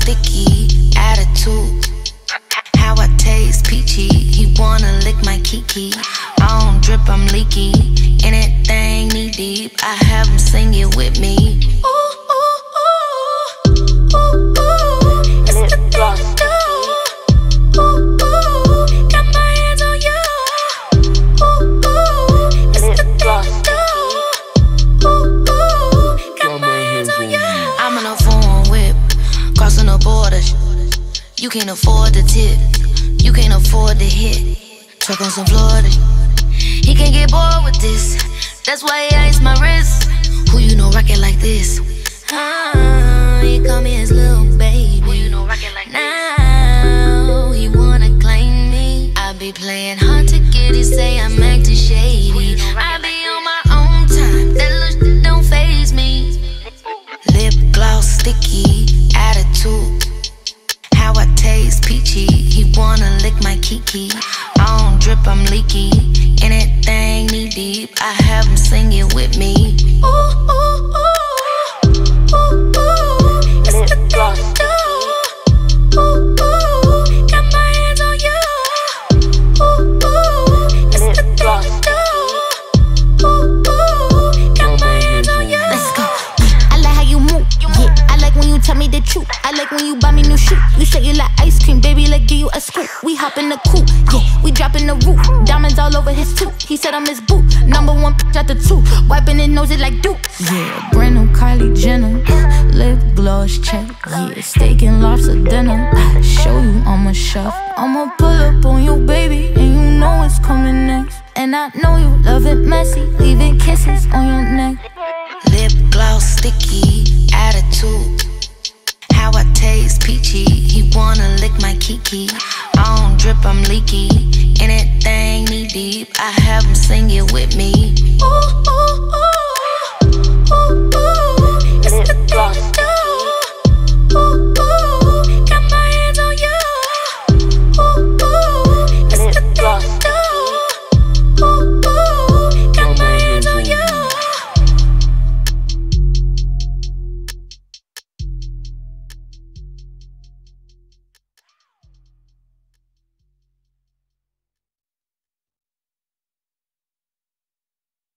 sticky, attitude. How I taste peachy. He wanna lick my kiki. I don't drip, I'm leaky. Anything knee deep, I have him sing it with me. Ooh, ooh, ooh, ooh, ooh. It's the thing you do. Ooh, ooh, got my hands on you. Ooh, ooh, it's the thing you do. Ooh, ooh, got my hands on you. I'm in a foreign whip, crossing the border. You can't afford the tip, you can't afford the hit. Truck on some Florida, he can't get bored with this. That's why he ice my wrist. Who you know rock it like this? He call me his little baby. Who you know rock it like now he wanna claim me. I be playing hard to get, he say I'm acting shady. I be on my own time, that little shit don't faze me. Lip gloss sticky, attitude. How I taste peachy. He wanna lick my kiki. I don't drip, I'm leaky. Anything knee deep, I have him sing it with me. Ooh, ooh, ooh, ooh, ooh. It's the thing you do. Ooh, ooh, got my hands on you. Ooh, ooh, it's the thing you do. Ooh, ooh, got my hands on you. Let's go. I like how you move. Yeah, I like when you tell me the truth. I like when you buy me new shoes. You shake it like ice cream, baby, like give you a scoop. We hop in the coupe, yeah, we dropping the roof. Diamonds all over his tooth. He said I'm his boo. Number one bitch out the two. Wiping his nose it like Duke. Yeah, brand new Kylie Jenner. Lip gloss check. Yeah, steak and lobster dinner. I show you I'm a chef. I'ma pull up on you, baby, and you know it's coming next. And I know you love it messy, leaving kisses on your neck. Lip gloss sticky, attitude. How I taste peachy. He wanna lick my kiki. I don't drip, I'm leaky. Anything knee deep, I have him sing it with me. Ooh, ooh, ooh.